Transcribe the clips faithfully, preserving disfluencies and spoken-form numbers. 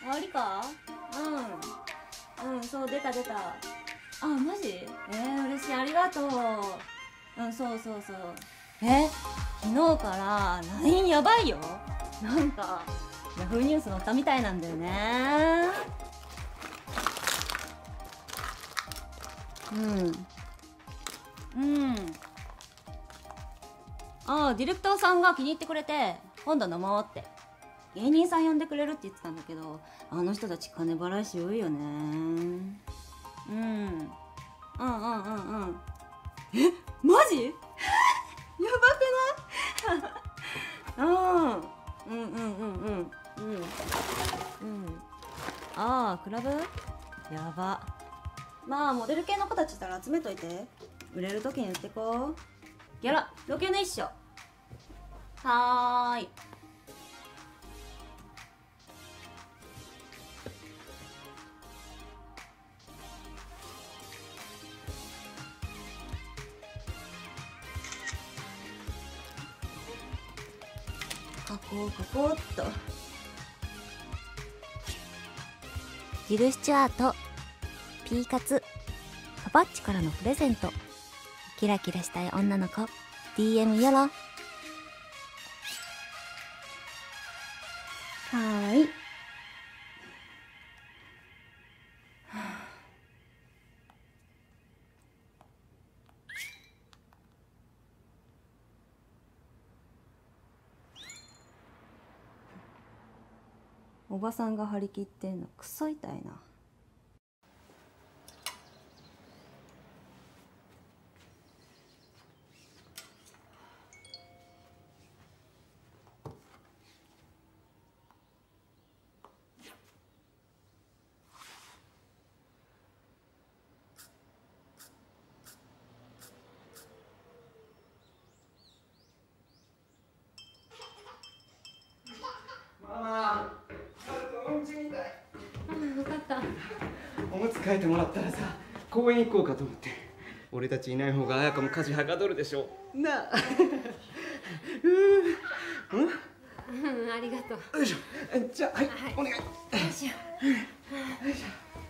ありか？うんうん、そう、出た出た。あ、マジ？えー、嬉しい、ありがとう。うん、そうそうそう。え、昨日から ライン やばいよ。なんかヤフーニュース載ったみたいなんだよね。うんうん。ああ、ディレクターさんが気に入ってくれて今度飲もうって。芸人さん呼んでくれるって言ってたんだけど、あの人たち金払いし多いよね。うんうんうんうんうん。え、マジ？やばくない？うんうんうんうんうんうんうん。ああ、クラブやば。まあモデル系の子たちいたら集めといて、売れる時に言ってこう。ギャラ余計の一緒。はーい。書こう書こうっと。 ジル・スチュアート、ピーカツ、カバッチからのプレゼント。キラキラしたい女の子 ディーエム よろ。はーい。おばさんが張り切ってんのクソ痛いな。 ママ、うんちみたい。 うん、分かった。 おむつ替えてもらったらさ、公園行こうかと思って。俺たちいない方が彩香も家事はかどるでしょ。なあ。うーん。うん。 うん、ありがとう。 よいしょ。じゃあ、はい、 はい、 お願い。よいしょ。 よいしょ。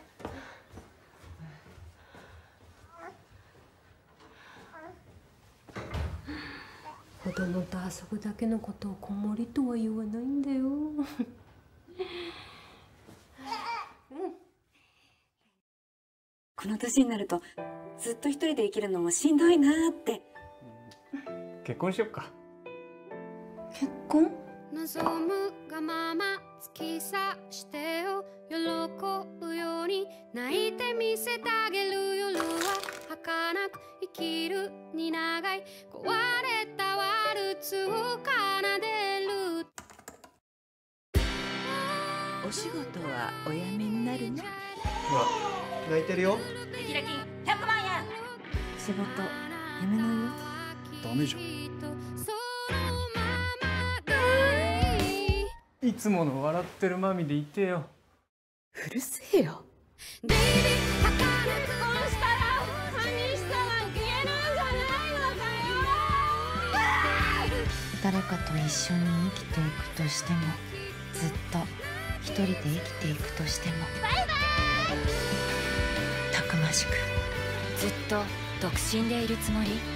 子供と遊ぶだけのことを子守とは言わないんだよ。 この年になるとずっと一人で生きるのもしんどいなーって。 結婚しよっか。 結婚？ 望むがまま突き刺してよ、喜ぶように泣いてみせてあげる。夜は儚く生きるに長い壊れたワルツを奏でる。 お仕事はお辞めになるの？ ほら、泣いてるよ。 ギラ金ひゃくまんえん。 仕事辞めないよ。 ダメじゃん。いつもの笑ってるマミでいてよ。 うるせえよ。 誰かと一緒に生きていくとしても、ずっと一人で生きていくとしても、バイバイ。たくましくずっと独身でいるつもり？